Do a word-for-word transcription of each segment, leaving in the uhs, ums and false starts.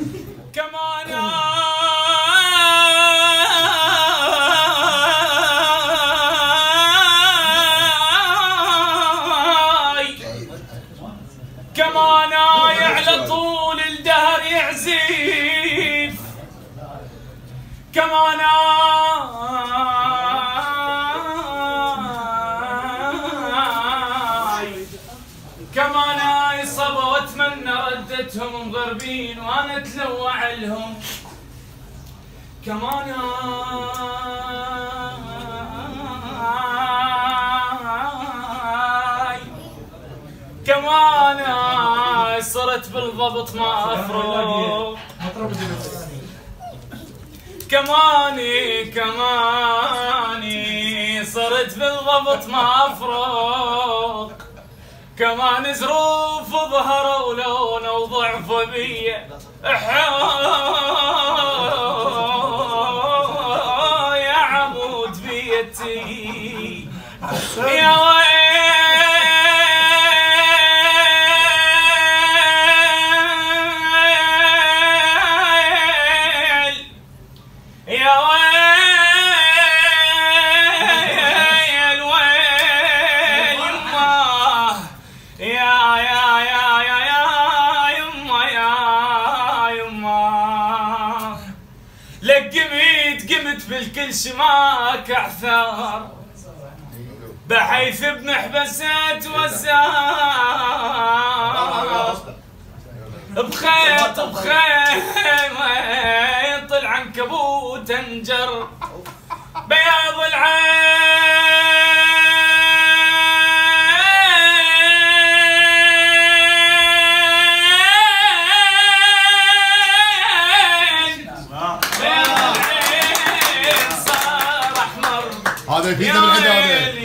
كمان كمان على طول الدهر يعزف كمان كمان صبا واتمنى ردتهم مغربين وانا اتلوع لهم كمان كمان صرت بالضبط ما افرق كماني كماني صرت بالضبط ما افرق كمان ظروف ظهروا لونه وضعف بي يا عمود بيتي يا ويل يا ويل ويل يماه يا يا يا يا يا يما يا يما لك قمت قمت بالكل شماك اعثار بحيث بمحبسات وزار بخيط بخيط العنكبوت انجر بياض العين بياض العين صار احمر هذا يفيد العيد هذا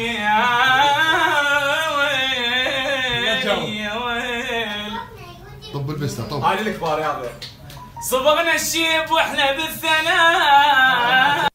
طب البسته طب هاي الكبار هذا صبغنا الشيب واحنا بالثناء